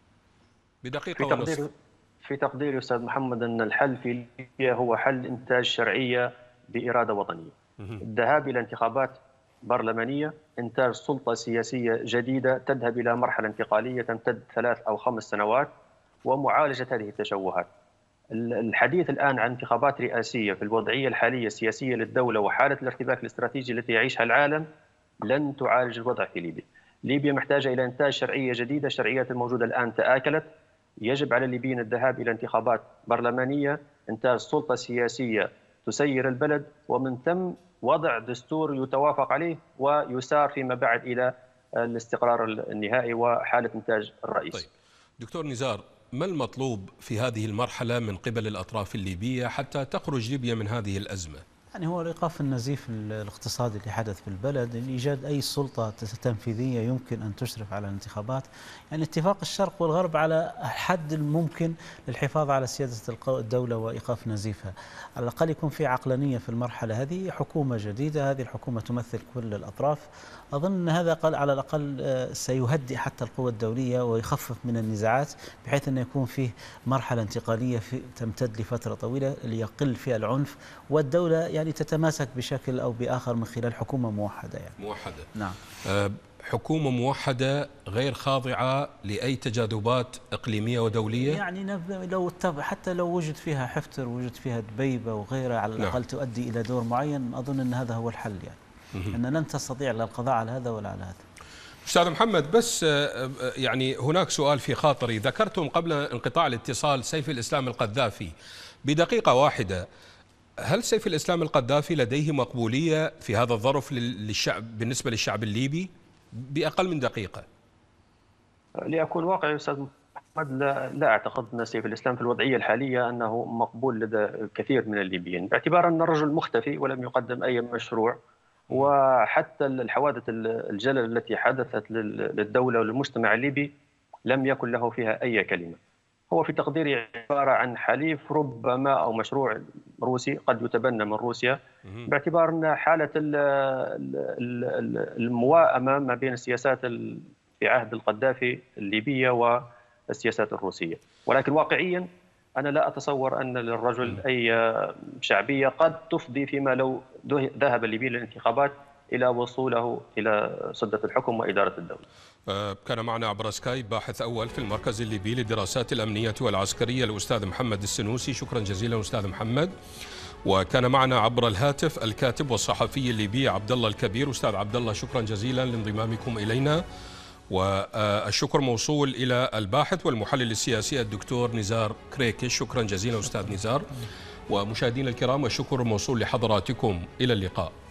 S1: بدقيقة
S3: في
S1: ونصف؟
S3: تقدير في تقديري أستاذ محمد أن الحل في ليبيا هو حل إنتاج شرعية بإرادة وطنية، الذهاب إلى انتخابات برلمانية، إنتاج سلطة سياسية جديدة تذهب إلى مرحلة انتقالية تمتد ثلاث أو خمس سنوات، ومعالجة هذه التشوهات. الحديث الآن عن انتخابات رئاسية في الوضعية الحالية السياسية للدولة وحالة الارتباك الاستراتيجي التي يعيشها العالم لن تعالج الوضع في ليبيا. ليبيا محتاجة إلى إنتاج شرعية جديدة، الشرعيات الموجودة الآن تآكلت، يجب على الليبيين الذهاب إلى انتخابات برلمانية، إنتاج سلطة سياسية تسير البلد، ومن ثم وضع دستور يتوافق عليه ويسار فيما بعد إلى الاستقرار النهائي وحالة إنتاج الرئيس.
S1: طيب دكتور نزار، ما المطلوب في هذه المرحلة من قبل الأطراف الليبية حتى تخرج ليبيا من هذه الأزمة؟
S2: يعني هو إيقاف النزيف الاقتصادي اللي حدث في البلد، إيجاد أي سلطة تنفيذية يمكن أن تشرف على الانتخابات، يعني اتفاق الشرق والغرب على الحد الممكن للحفاظ على سيادة الدولة وإيقاف نزيفها. على الأقل يكون في عقلانية في المرحلة هذه، حكومة جديدة، هذه الحكومة تمثل كل الأطراف. أظن أن هذا قل على الأقل سيهدئ حتى القوى الدولية ويخفف من النزاعات، بحيث أن يكون فيه مرحلة انتقالية في تمتد لفترة طويلة ليقل فيها العنف، والدولة يعني تتماسك بشكل أو بآخر من خلال حكومة موحدة. يعني
S1: موحدة.
S2: نعم.
S1: أه حكومة موحدة غير خاضعة لأي تجاذبات إقليمية ودولية.
S2: يعني لو حتى لو وجد فيها حفتر، وجد فيها دبيبة وغيرها، على الأقل نعم. تؤدي إلى دور معين. أظن أن هذا هو الحل، يعني أن لن تستطيع لا القضاء على هذا ولا على هذا.
S1: أستاذ محمد، بس يعني هناك سؤال في خاطري. ذكرتم قبل انقطاع الاتصال سيف الإسلام القذافي، بدقيقة واحدة، هل سيف الإسلام القذافي لديه مقبولية في هذا الظرف للشعب بالنسبة للشعب الليبي؟ بأقل من دقيقة.
S3: لأكون واقعي أستاذ محمد، لا, لا أعتقد أن سيف الإسلام في الوضعية الحالية أنه مقبول لدى كثير من الليبيين، باعتبار أن الرجل مختفي ولم يقدم أي مشروع، وحتى الحوادث الجلل التي حدثت للدولة وللمجتمع الليبي لم يكن له فيها أي كلمة. هو في تقديري عبارة عن حليف ربما أو مشروع روسي قد يتبنى من روسيا، باعتبار أن حالة المواءمة ما بين السياسات في عهد القذافي الليبية والسياسات الروسية. ولكن واقعيا أنا لا أتصور أن للرجل أي شعبية قد تفضي فيما لو ذهب الليبي للانتخابات إلى وصوله إلى سدة الحكم وإدارة الدولة.
S1: كان معنا عبر سكايب باحث أول في المركز الليبي للدراسات الأمنية والعسكرية الأستاذ محمد السنوسي. شكرا جزيلا أستاذ محمد. وكان معنا عبر الهاتف الكاتب والصحفي الليبي عبد الله الكبير. أستاذ عبد الله، شكرا جزيلا لانضمامكم إلينا، والشكر موصول إلى الباحث والمحلل السياسي الدكتور نزار كريكش. شكرا جزيلا أستاذ نزار. ومشاهدينا الكرام، الشكر موصول لحضراتكم. إلى اللقاء.